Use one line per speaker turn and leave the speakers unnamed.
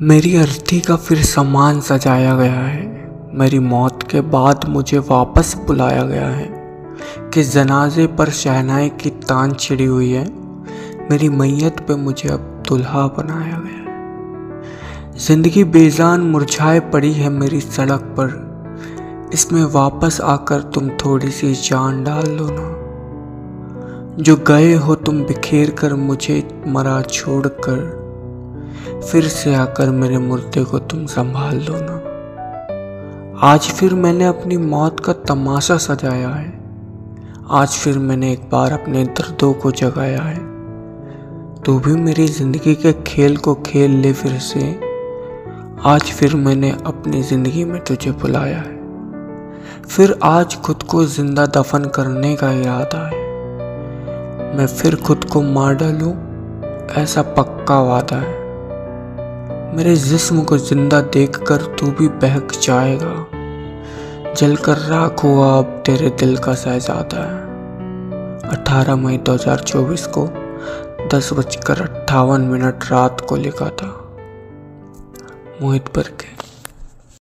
मेरी अर्थी का फिर सामान सजाया गया है। मेरी मौत के बाद मुझे वापस बुलाया गया है कि जनाजे पर शहनाई की तान छिड़ी हुई है। मेरी मैयत पे मुझे अब दुल्हा बनाया गया है। जिंदगी बेजान मुरझाए पड़ी है मेरी सड़क पर, इसमें वापस आकर तुम थोड़ी सी जान डाल लो ना। जो गए हो तुम बिखेर कर मुझे मरा छोड़कर, फिर से आकर मेरे मुर्दे को तुम संभाल लो ना। आज फिर मैंने अपनी मौत का तमाशा सजाया है। आज फिर मैंने एक बार अपने दर्दों को जगाया है। तू भी मेरी जिंदगी के खेल को खेल ले फिर से। आज फिर मैंने अपनी जिंदगी में तुझे बुलाया है। फिर आज खुद को जिंदा दफन करने का इरादा है। मैं फिर खुद को मार डालूं ऐसा पक्का वादा है। मेरे जिस्म को जिंदा देखकर तू भी बहक जाएगा। जलकर राख हुआ अब तेरे दिल का शहजादा है। 18 मई 2024 को 10:58 रात को लिखा था। मोहित बरके।